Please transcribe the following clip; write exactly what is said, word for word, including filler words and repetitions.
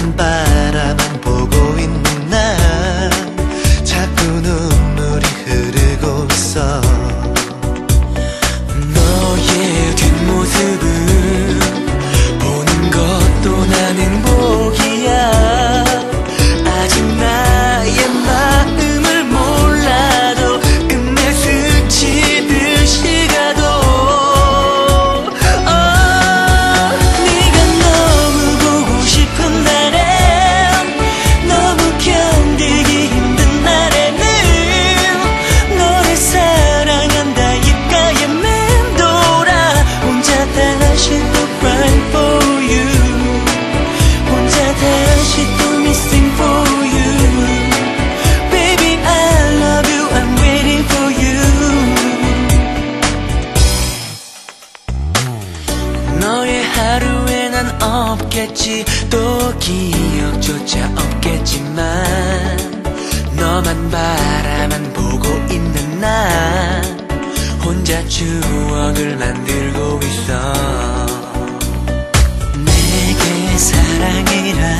너만 바라만 보고 있는 나 자꾸 눈물이 흐르고 있어. 너의 뒷모습을 보는 것도 난 행복이야. 아직 나의 마음을 몰라도 끝내 스치듯이 가도 어, 네가 너무 보고 싶은 날엔 너무 견디기 힘든 날에는 너를 사랑한다 입가에 맴돌아 혼자 다시 또 crying for you 혼자 다시 또 missing for you baby I love you I'm waiting for you. 너의 하루에 난 없겠지 또 기억조차 없겠지만 너만 바라만 보고 있는 나 혼자 추억을 만들고 있어. 내게 사랑이란